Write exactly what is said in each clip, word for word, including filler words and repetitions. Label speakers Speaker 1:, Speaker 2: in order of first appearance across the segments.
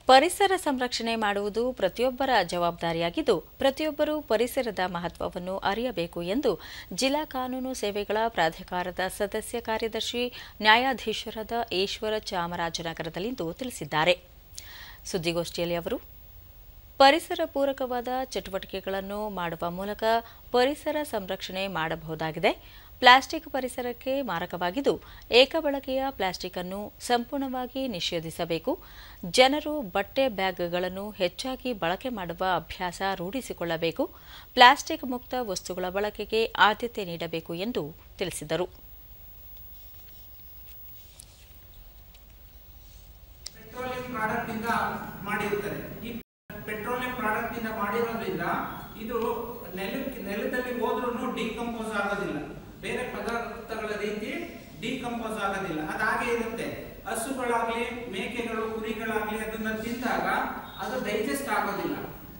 Speaker 1: ಪರಿಸರ ಸಂರಕ್ಷಣೆ ಮಾಡುವುದು ಪ್ರತಿಯೊಬ್ಬರ ಜವಾಬ್ದಾರಿಯಾಗಿದ್ದು ಪ್ರತಿಯೊಬ್ಬರೂ ಪರಿಸರದ ಮಹತ್ವವನ್ನು ಅರಿಯಬೇಕು ಎಂದು ಜಿಲ್ಲಾ ಕಾನೂನು ಸೇವೆಗಳ ಪ್ರಾಧಿಕಾರದ ಸದಸ್ಯ ಕಾರ್ಯದರ್ಶಿ ನ್ಯಾಯಾಧೀಶರಾದ ಈಶ್ವರ ಚಾಮರಾಜನಗರದಲ್ಲಿಂದು ತಿಳಿಸಿದ್ದಾರೆ. ಸುದ್ದಿಗೋಷ್ಠಿಯಲ್ಲಿ ಅವರು ಪರಿಸರ ಪೂರಕವಾದ ಚಟುವಟಿಕೆಗಳನ್ನು ಮಾಡುವ ಮೂಲಕ ಪರಿಸರ ಸಂರಕ್ಷಣೆ ಮಾಡಬಹುದಾಗಿದೆ. ಪ್ಲಾಸ್ಟಿಕ್ ಪರಿಸರಕ್ಕೆ ಮಾರಕವಾಗಿದ್ದು ಏಕಬಳಕೆಯ ಪ್ಲಾಸ್ಟಿಕ್ ಅನ್ನು ಸಂಪೂರ್ಣವಾಗಿ ನಿಷೇಧಿಸಬೇಕು. ಜನರು ಬಟ್ಟೆ ಬ್ಯಾಗ್ಗಳನ್ನು ಹೆಚ್ಚಾಗಿ ಬಳಕೆ ಮಾಡುವ ಅಭ್ಯಾಸ ರೂಢಿಸಿಕೊಳ್ಳಬೇಕು. ಪ್ಲಾಸ್ಟಿಕ್ ಮುಕ್ತ ವಸ್ತುಗಳ ಬಳಕೆಗೆ ಆದ್ಯತೆ ನೀಡಬೇಕು ಎಂದು ತಿಳಿಸಿದರು.
Speaker 2: ಪೆಟ್ರೋಲಿಯಂ ಪ್ರಾಡಕ್ಟ್ ಇಂದ ಮಾಡಿರೋದ್ರಿಂದ ಇದು ನೆಲದಲ್ಲಿ ಹೋದ್ರೂ ಡಿಕಂಪೋಸ್ ಆಗೋದಿಲ್ಲ, ಬೇರೆ ಪದಾರ್ಥಗಳ ರೀತಿ ಡಿಕಂಪೋಸ್ ಆಗೋದಿಲ್ಲ, ಅದಾಗೆ ಇರುತ್ತೆ. ಹಸುಗಳಾಗ್ಲಿ ಮೇಕೆಗಳು ಕುರಿಗಳಾಗ್ಲಿ ಅದನ್ನ ತಿಂದಾಗ ಅದು ಡೈಜೆಸ್ಟ್ ಆಗೋದಿಲ್ಲ.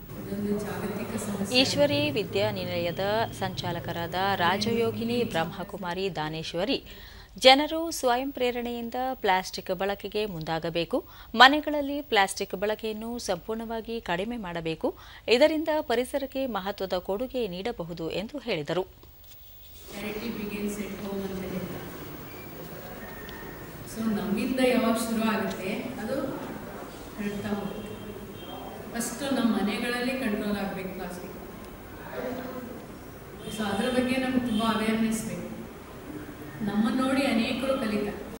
Speaker 1: ಈಶ್ವರಿ ವಿದ್ಯಾನಿಲಯದ ಸಂಚಾಲಕರಾದ ರಾಜಯೋಗಿನಿ ಬ್ರಹ್ಮಕುಮಾರಿ ದಾನೇಶ್ವರಿ ಜನರು ಸ್ವಯಂ ಪ್ರೇರಣೆಯಿಂದ ಪ್ಲಾಸ್ಟಿಕ್ ಬಳಕೆಗೆ ಮುಂದಾಗಬೇಕು. ಮನೆಗಳಲ್ಲಿ ಪ್ಲಾಸ್ಟಿಕ್ ಬಳಕೆಯನ್ನು ಸಂಪೂರ್ಣವಾಗಿ ಕಡಿಮೆ ಮಾಡಬೇಕು. ಇದರಿಂದ ಪರಿಸರಕ್ಕೆ ಮಹತ್ವದ ಕೊಡುಗೆ ನೀಡಬಹುದು ಎಂದು ಹೇಳಿದರು.
Speaker 3: ಸೊ ನಮ್ಮಿಂದ ಯಾವಾಗ ಶುರು ಆಗುತ್ತೆ ಅದು ಹೇಳ್ತಾ ಹೋಗುತ್ತೆ. ಫಸ್ಟು ನಮ್ಮ ಮನೆಗಳಲ್ಲಿ ಕಂಟ್ರೋಲ್ ಆಗಬೇಕು ಪ್ಲಾಸ್ಟಿಕ್. ಸೊ ಅದರ ಬಗ್ಗೆ ನಮ್ಗೆ ತುಂಬ ಅವೇರ್ನೆಸ್ ಬೇಕು. ನಮ್ಮನ್ನು ನೋಡಿ ಅನೇಕರು ಕಲಿತಾರೆ.